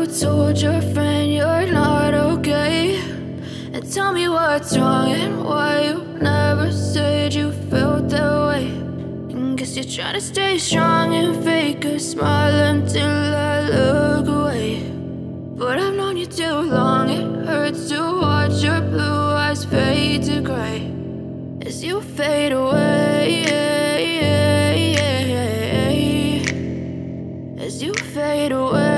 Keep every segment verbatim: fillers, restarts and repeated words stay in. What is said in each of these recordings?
told your friend you're not okay, and tell me what's wrong and why you never said you felt that way. And guess you're trying to stay strong and fake a smile until I look away. But I've known you too long, it hurts to watch your blue eyes fade to gray as you fade away, as you fade away.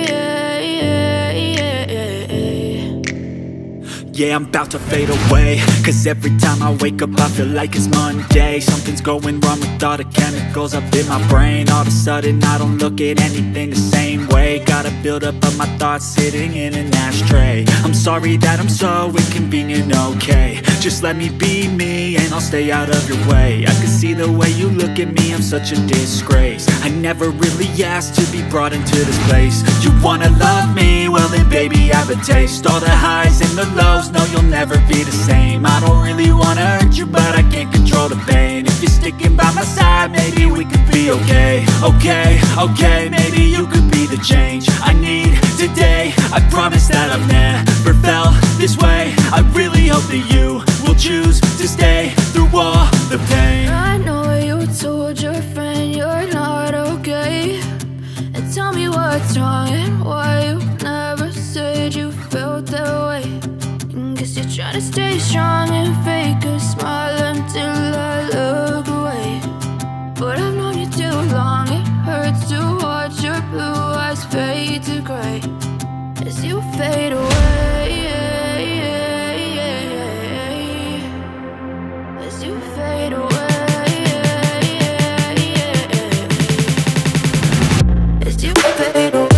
Yeah, I'm about to fade away, cause every time I wake up I feel like it's Monday. Something's going wrong with all the chemicals up in my brain. All of a sudden I don't look at anything the same way. Got a build up of my thoughts sitting in an ashtray. I'm sorry that I'm so inconvenient, okay. Just let me be me and I'll stay out of your way. I can see the way you look at me, I'm such a disgrace. I never really asked to be brought into this place. You wanna love me? Well then baby, have a taste. All the highs and the lows, no, you'll never be the same. I don't really wanna hurt you, but I can't control the pain. If you're sticking by my side, maybe we could be okay. Okay, okay, maybe you could be the change I need today. I promise that I've never felt this way. I really hope that you will choose to stay through all the pain. I know you told your friend you're not okay, and tell me what's wrong and why you never said you felt that way. Guess you're trying to stay strong and fake a smile until I look away. But I've known you too long, it hurts to watch your blue eyes fade to gray as you fade away, as you fade away, as you fade away.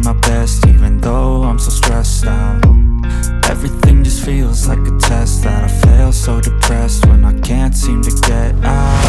my best, even though I'm so stressed out. Everything just feels like a test that I fail, so depressed when I can't seem to get out.